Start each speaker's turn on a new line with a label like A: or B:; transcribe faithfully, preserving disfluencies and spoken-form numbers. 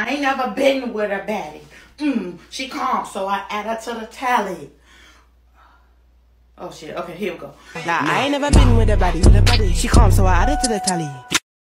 A: I ain't never been with a baddie. Mm, she calm, so I add her to the tally. Oh shit, okay, here we go.
B: Nah, I ain't never been with a baddie. She calm, so I add her to the tally.